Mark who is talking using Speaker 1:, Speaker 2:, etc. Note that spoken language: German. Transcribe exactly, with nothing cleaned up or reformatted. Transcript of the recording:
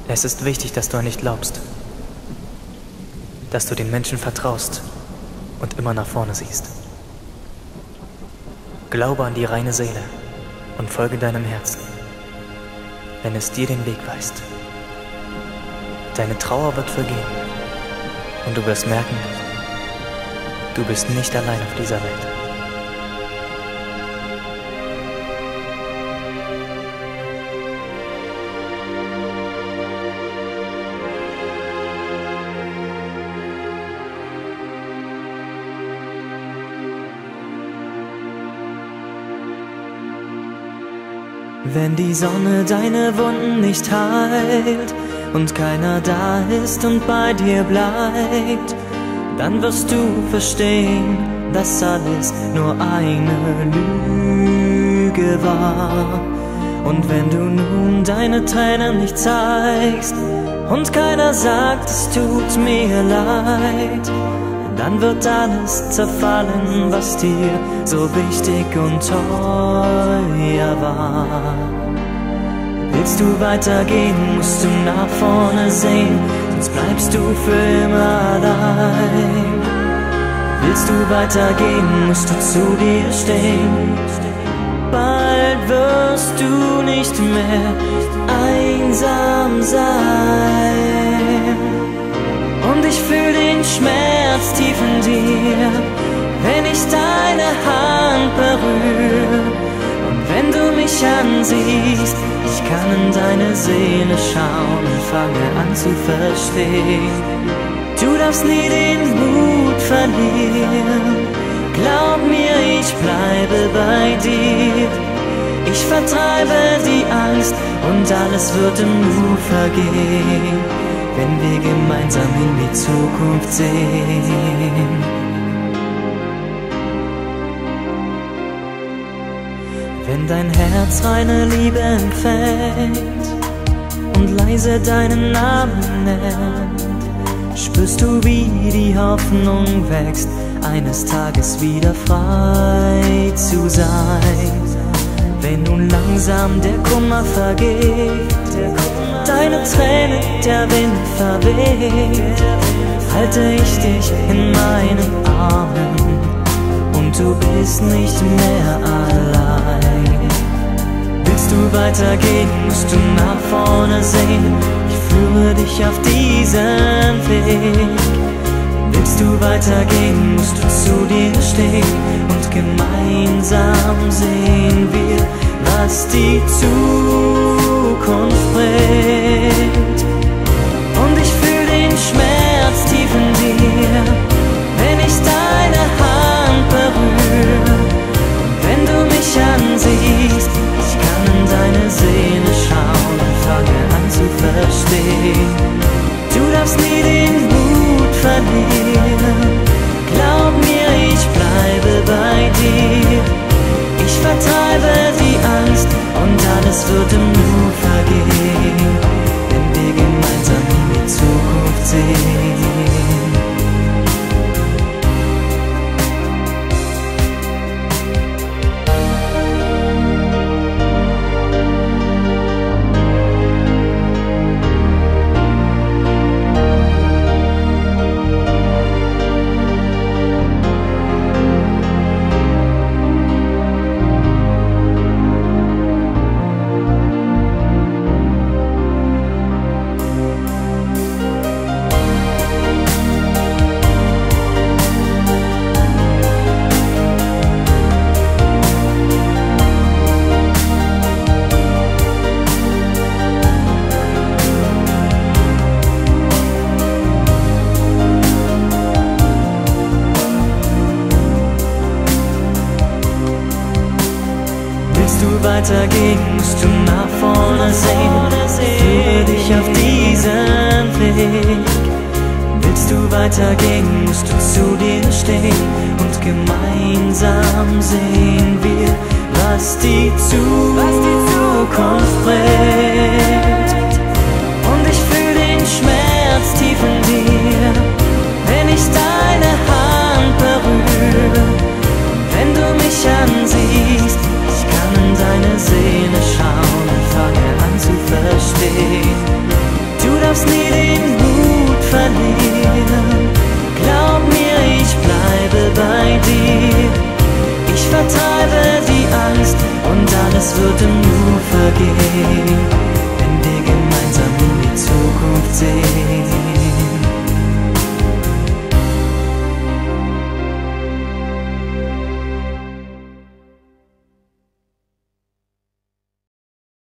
Speaker 1: Es ist wichtig, dass du an dich glaubst, dass du den Menschen vertraust und immer nach vorne siehst. Glaube an die reine Seele und folge deinem Herzen, wenn es dir den Weg weist. Deine Trauer wird vergehen und du wirst merken, du bist nicht allein auf dieser Welt. Wenn die Sonne deine Wunden nicht heilt und keiner da ist und bei dir bleibt, dann wirst du verstehen, dass alles nur eine Lüge war. Und wenn du nun deine Tränen nicht zeigst und keiner sagt, es tut mir leid, dann wird alles zerfallen, was dir so wichtig und teuer war. Willst du weitergehen, musst du nach vorne sehen, sonst bleibst du für immer allein. Willst du weitergehen, musst du zu dir stehen, bald wirst du nicht mehr einsam sein. Und ich fühl den Schmerz tief in dir, wenn ich deine Hand berühre. Und wenn du mich ansiehst, ich kann in deine Seele schauen und fange an zu verstehen. Du darfst nie den Mut verlieren, glaub mir, ich bleibe bei dir. Ich vertreibe die Angst und alles wird im Nu vergehen, wenn wir gemeinsam in die Zukunft sehen. Wenn dein Herz reine Liebe empfängt und leise deinen Namen nennt, spürst du, wie die Hoffnung wächst, eines Tages wieder frei zu sein. Wenn nun langsam der Kummer vergeht, deine Tränen der Wind verweht, halte ich dich in meinen Armen und du bist nicht mehr allein. Willst du weitergehen, musst du nach vorne sehen, ich führe dich auf diesen Weg. Willst du weitergehen, musst du zu dir stehen und gemeinsam sehen wir, was die Zukunft bringt. Und ich fühl den Schmerz tief in dir, wenn ich deine Hand berühre. Und wenn du mich ansiehst, ich kann in deine Seele schauen und fange an zu verstehen. Du darfst nie den Mut verlieren, glaub mir, ich bleibe bei dir. Ich vertreibe die Angst und alles wird im Nu vergehen, wenn wir gemeinsam in die Zukunft sehen. Willst du weitergehen, musst du nach vorne sehen, führe dich auf diesen Weg. Willst du weitergehen, musst du zu dir stehen und gemeinsam sehen wir, was die Zukunft bringt. Und ich fühl den Schmerz tief in dir, wenn ich deine Hand berühre. Und wenn du mich ansiehst, ich kann in deine Seele schauen und fange an zu verstehen. Du wirst nie den Mut verlieren. Glaub mir, ich bleibe bei dir. Ich vertreibe die Angst und alles wird im